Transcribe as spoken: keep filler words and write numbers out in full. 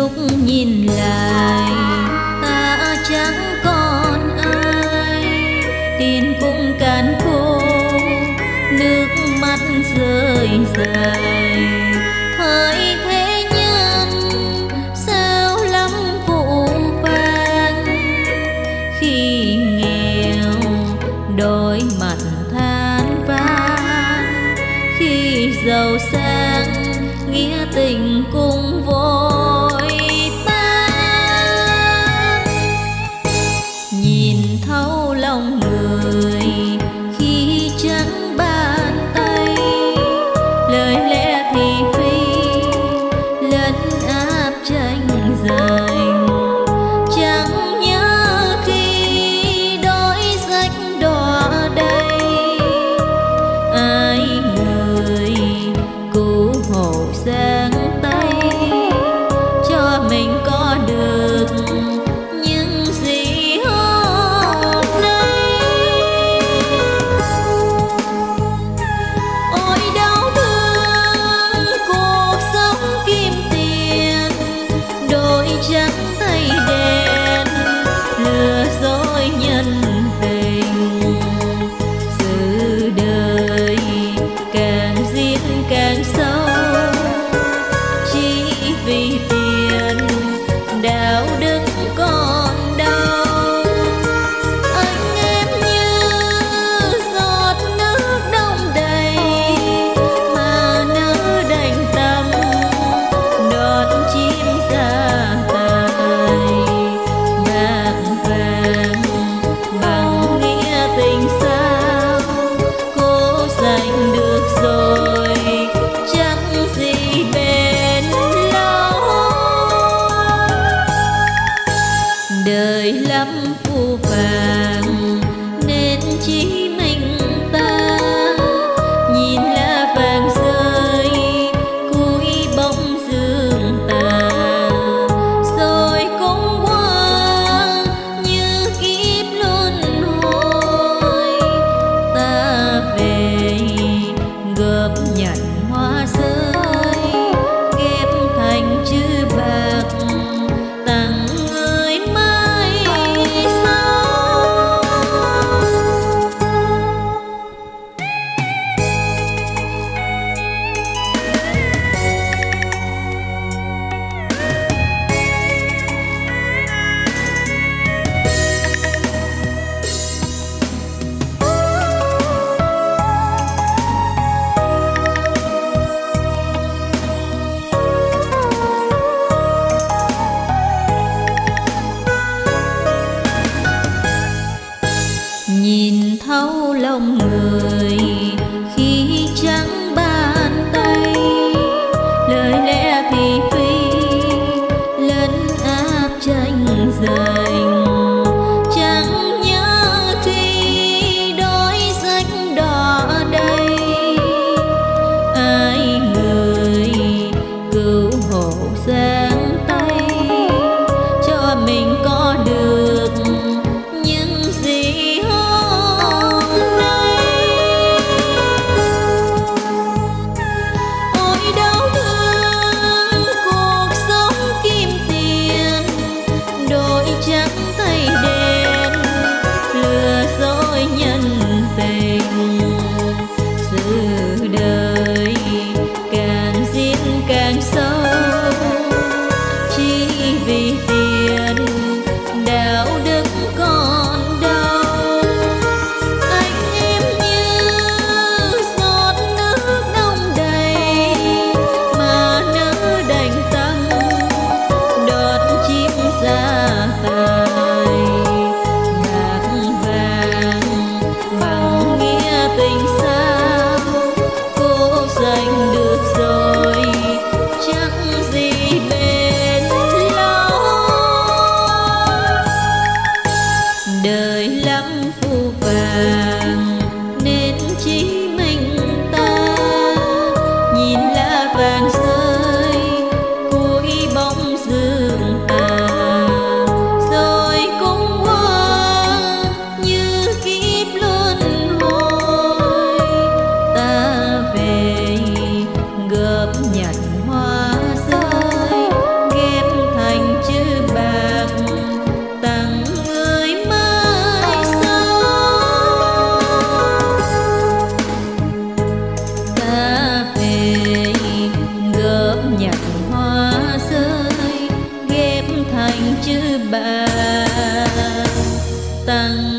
lúc nhìn lại ta chẳng còn ai, tiền cũng cạn khô nước mắt rơi dài. Hỡi thế nhân sao lắm vụ vàng, khi nghèo đôi mặt than vãn, khi giàu sang nghĩa tình cùng vội tan. Nhìn thấu lòng người khi chẳng bàn tay, lời lẽ thì phi lẫn áp tranh giành. Chẳng nhớ khi đôi rách đỏ đầy, ai người cứu hộ giang tay cho mình có được những gì hôm nay. Ôi đau thương cuộc sống kim tiền, đôi trắng tay đen lừa dối nhân tình. Sự đời càng diễn càng sâu, chỉ vì tiền đạo đức còn đâu. Anh em như giọt nước đông đầy, mà nỡ đành tâm đón chim ra tài. Bạc vàng bằng nghĩa tình sao cố giành được rồi, chẳng gì bền lâu. Đời lắm phù phàng nên chỉ mình ta nhìn lá vàng rơi cúi bóng dương tà, rồi cũng qua như kiếp luân hồi. Ta về gộp nhặt hoa rơi ghép thành chữ bạc tặng người mai sau. Nhìn thấu lòng người khi chẳng bàn tay, lời lẽ thì phi lẫn áp tranh giành. Chẳng nhớ khi đôi rách đỏ đầy, ai người cứu hộ giang tay cho mình có được những gì hôm nay. Ôi đau thương cuộc sống kim tiền, đôi trắng tay đen lừa dối nhân tình. Sự đời càng diễn càng sâu, chỉ vì tiền đạo đức còn đâu. Anh em như giọt nước đông đầy, mà nỡ đành tâm đón chim ra tài. Bạc vàng bằng nghĩa tình sao cố giành được rồi, chắc gì bền lâu. chữ bà tặng